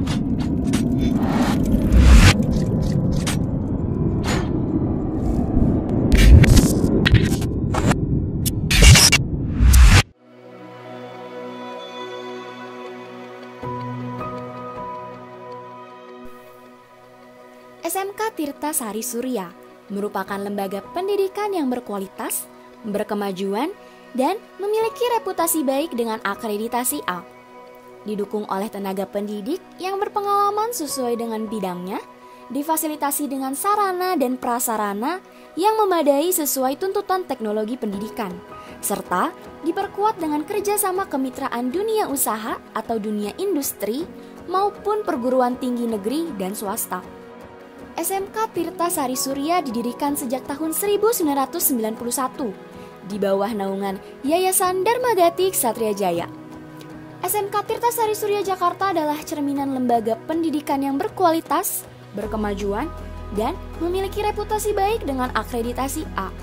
SMK Tirta Sari Surya merupakan lembaga pendidikan yang berkualitas, berkemajuan, dan memiliki reputasi baik dengan akreditasi A. Didukung oleh tenaga pendidik yang berpengalaman sesuai dengan bidangnya, difasilitasi dengan sarana dan prasarana yang memadai sesuai tuntutan teknologi pendidikan, serta diperkuat dengan kerjasama kemitraan dunia usaha atau dunia industri maupun perguruan tinggi negeri dan swasta. SMK Tirta Sari Surya didirikan sejak tahun 1991 di bawah naungan Yayasan Dharmagati Ksatria Jaya. SMK Tirta Sari Surya Jakarta adalah cerminan lembaga pendidikan yang berkualitas, berkemajuan, dan memiliki reputasi baik dengan akreditasi A.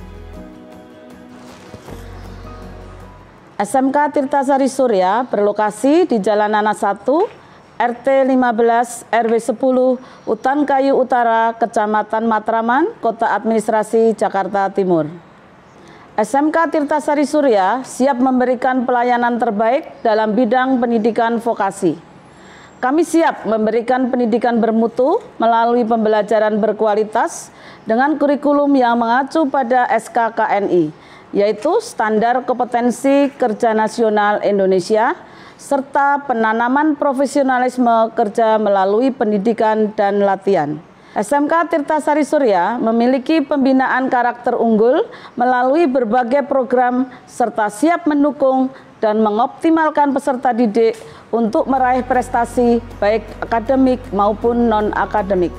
SMK Tirta Sari Surya berlokasi di Jalan Nanas 1, RT 15 RW 10 Utan Kayu Utara, Kecamatan Matraman, Kota Administrasi Jakarta Timur. SMK Tirta Sari Surya siap memberikan pelayanan terbaik dalam bidang pendidikan vokasi. Kami siap memberikan pendidikan bermutu melalui pembelajaran berkualitas dengan kurikulum yang mengacu pada SKKNI, yaitu Standar Kompetensi Kerja Nasional Indonesia, serta penanaman profesionalisme kerja melalui pendidikan dan latihan. SMK Tirta Sari Surya memiliki pembinaan karakter unggul melalui berbagai program serta siap mendukung dan mengoptimalkan peserta didik untuk meraih prestasi baik akademik maupun non-akademik.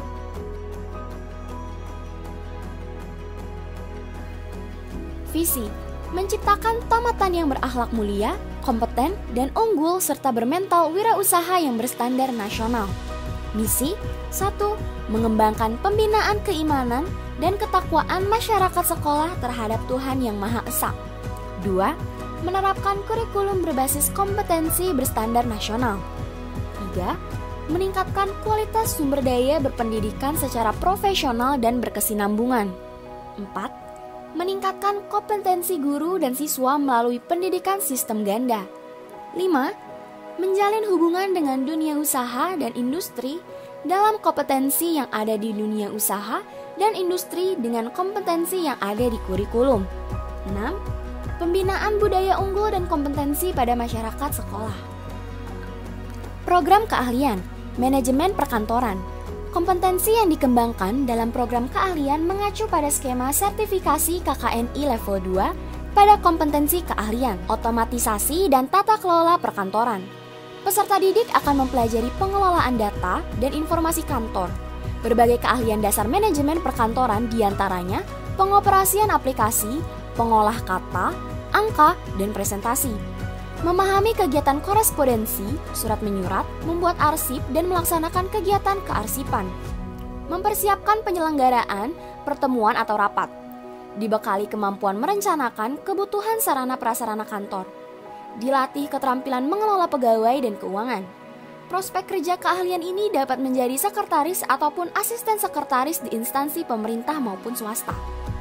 Visi: menciptakan tamatan yang berakhlak mulia, kompeten, dan unggul serta bermental wirausaha yang berstandar nasional. Misi: 1. Mengembangkan pembinaan keimanan dan ketakwaan masyarakat sekolah terhadap Tuhan Yang Maha Esa. 2. Menerapkan kurikulum berbasis kompetensi berstandar nasional. 3. Meningkatkan kualitas sumber daya berpendidikan secara profesional dan berkesinambungan. 4. Meningkatkan kompetensi guru dan siswa melalui pendidikan sistem ganda. 5. Menjalin hubungan dengan dunia usaha dan industri dalam kompetensi yang ada di dunia usaha dan industri dengan kompetensi yang ada di kurikulum. 6. Pembinaan budaya unggul dan kompetensi pada masyarakat sekolah. Program keahlian, manajemen perkantoran. Kompetensi yang dikembangkan dalam program keahlian mengacu pada skema sertifikasi KKNI level 2 pada kompetensi keahlian, otomatisasi, dan tata kelola perkantoran. Peserta didik akan mempelajari pengelolaan data dan informasi kantor, berbagai keahlian dasar manajemen perkantoran diantaranya pengoperasian aplikasi, pengolah kata, angka, dan presentasi. Memahami kegiatan korespondensi, surat menyurat, membuat arsip, dan melaksanakan kegiatan kearsipan. Mempersiapkan penyelenggaraan, pertemuan atau rapat. Dibekali kemampuan merencanakan kebutuhan sarana prasarana kantor. Dilatih keterampilan mengelola pegawai dan keuangan. Prospek kerja keahlian ini dapat menjadi sekretaris ataupun asisten sekretaris di instansi pemerintah maupun swasta.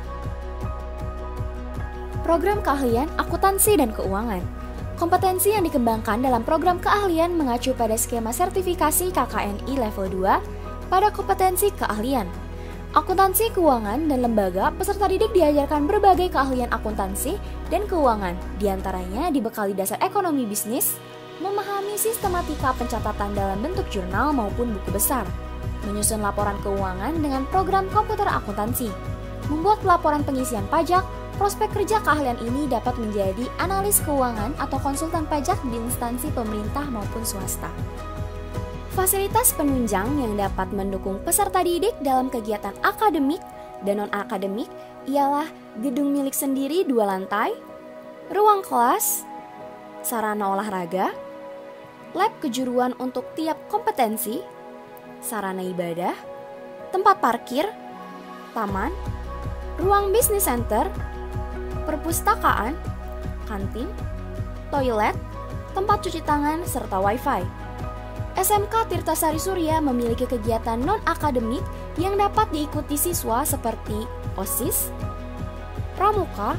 Program keahlian akuntansi dan keuangan. Kompetensi yang dikembangkan dalam program keahlian mengacu pada skema sertifikasi KKNI level 2 pada kompetensi keahlian. Akuntansi keuangan dan lembaga peserta didik diajarkan berbagai keahlian akuntansi dan keuangan, diantaranya dibekali dasar ekonomi bisnis, memahami sistematika pencatatan dalam bentuk jurnal maupun buku besar, menyusun laporan keuangan dengan program komputer akuntansi, membuat laporan pengisian pajak. Prospek kerja keahlian ini dapat menjadi analis keuangan atau konsultan pajak di instansi pemerintah maupun swasta. Fasilitas penunjang yang dapat mendukung peserta didik dalam kegiatan akademik dan non-akademik ialah gedung milik sendiri 2 lantai, ruang kelas, sarana olahraga, lab kejuruan untuk tiap kompetensi, sarana ibadah, tempat parkir, taman, ruang bisnis center, perpustakaan, kantin, toilet, tempat cuci tangan, serta wifi. SMK Tirtasari Surya memiliki kegiatan non-akademik yang dapat diikuti siswa seperti OSIS, Pramuka,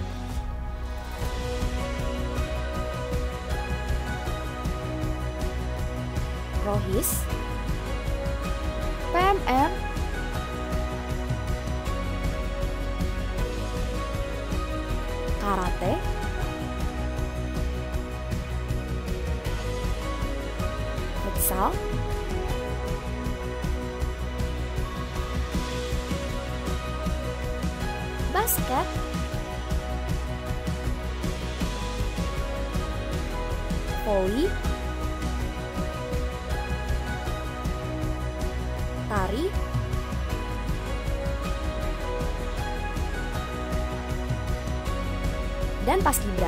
Rohis, PMR, Karate, Futsal, Basket, Voli, Tari, dan Paskibra.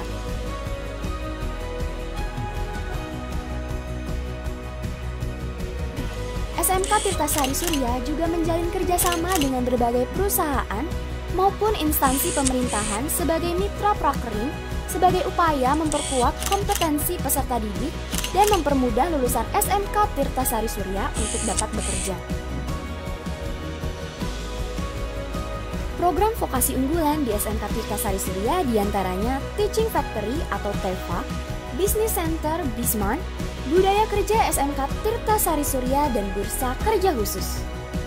SMK Tirtasari Surya juga menjalin kerjasama dengan berbagai perusahaan maupun instansi pemerintahan sebagai mitra prakerin sebagai upaya memperkuat kompetensi peserta didik dan mempermudah lulusan SMK Tirtasari Surya untuk dapat bekerja. Program vokasi unggulan di SMK Tirtasari Surya diantaranya Teaching Factory atau TEFA, Business Center Bisman, Budaya Kerja SMK Tirtasari Surya, dan Bursa Kerja Khusus.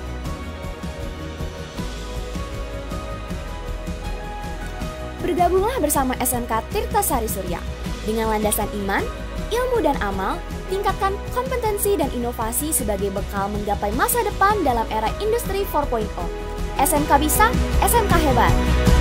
Bergabunglah bersama SMK Tirtasari Surya. Dengan landasan iman, ilmu dan amal, tingkatkan kompetensi dan inovasi sebagai bekal menggapai masa depan dalam era industri 4.0. SMK bisa, SMK hebat.